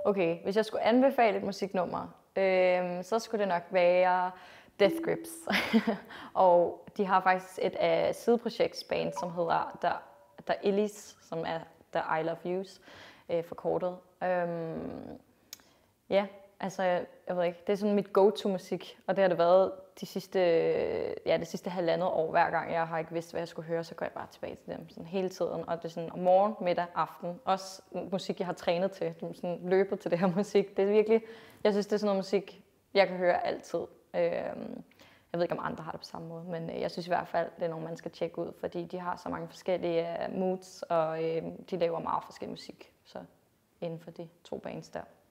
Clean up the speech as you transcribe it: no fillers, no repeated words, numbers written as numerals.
Okay, hvis jeg skulle anbefale et musiknummer, så skulle det nok være Death Grips. Og de har faktisk et sideprojektsband, som hedder der I.L.Y, som er der I.L.Y forkortet. Ja, altså jeg ved ikke, det er sådan mit go-to-musik, og det har det været det sidste halvandet år. Hver gang jeg har ikke vidst, hvad jeg skulle høre, så går jeg bare tilbage til dem sådan hele tiden. Og det er sådan om morgen, middag, aften. Også musik, jeg har trænet til. Det er sådan løbet til det her musik. Det er virkelig, jeg synes, det er sådan noget musik, jeg kan høre altid. Jeg ved ikke, om andre har det på samme måde, men jeg synes i hvert fald, det er nogle, man skal tjekke ud, fordi de har så mange forskellige moods, og de laver meget forskellig musik, så inden for de 2 bands der.